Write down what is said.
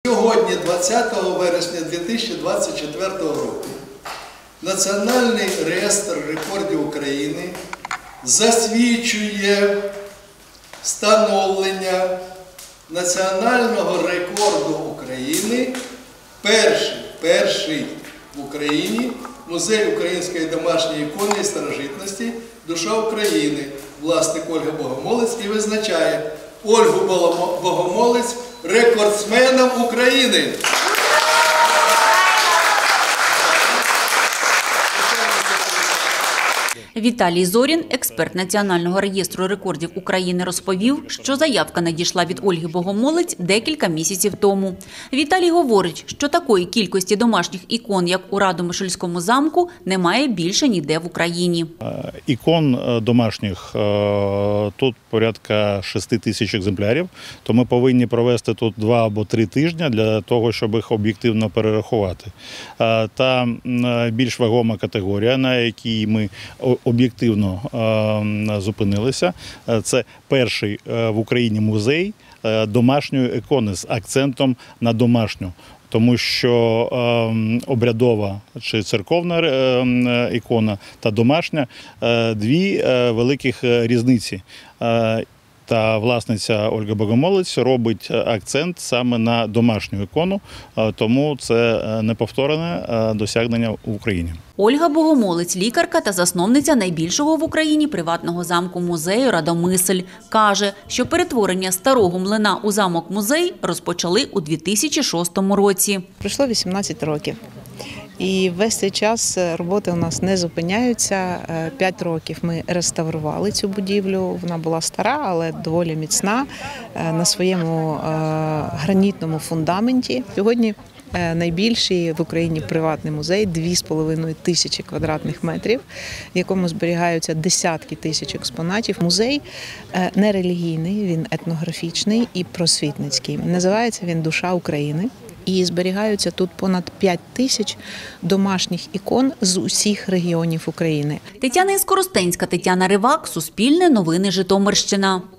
Сьогодні, 20 вересня 2024 року, Національний реєстр рекордів України засвідчує встановлення національного рекорду України, перший в Україні музей української домашньої ікони і старожитності «Душа України», власник Ольга Богомолець, і визначає Ольгу Богомолець рекордсменом України. Віталій Зорін, експерт Національного реєстру рекордів України, розповів, що заявка надійшла від Ольги Богомолець декілька місяців тому. Віталій говорить, що такої кількості домашніх ікон, як у Радомишльському замку, немає більше ніде в Україні. Ікон домашніх тут порядка 6 тисяч екземплярів, то ми повинні провести тут 2 або 3 тижні для того, щоб їх об'єктивно перерахувати. Та більш вагома категорія, на якій ми об'єктивно зупинилися, це перший в Україні музей домашньої ікони з акцентом на домашню. Тому що обрядова чи церковна ікона та домашня – дві великих різниці. Та власниця Ольга Богомолець робить акцент саме на домашню ікону, тому це неповторне досягнення в Україні. Ольга Богомолець – лікарка та засновниця найбільшого в Україні приватного замку-музею «Радомисль». Каже, що перетворення старого млина у замок-музей розпочали у 2006 році. Пройшло 18 років. І весь цей час роботи у нас не зупиняються. 5 років ми реставрували цю будівлю. Вона була стара, але доволі міцна на своєму гранітному фундаменті. Сьогодні найбільший в Україні приватний музей, 2,5 тисячі квадратних метрів, в якому зберігаються десятки тисяч експонатів. Музей не релігійний, він етнографічний і просвітницький. Називається він «Душа України». І зберігаються тут понад 5 тисяч домашніх ікон з усіх регіонів України. Тетяна Іскоростенська, Тетяна Ривак, Суспільне новини, Житомирщина.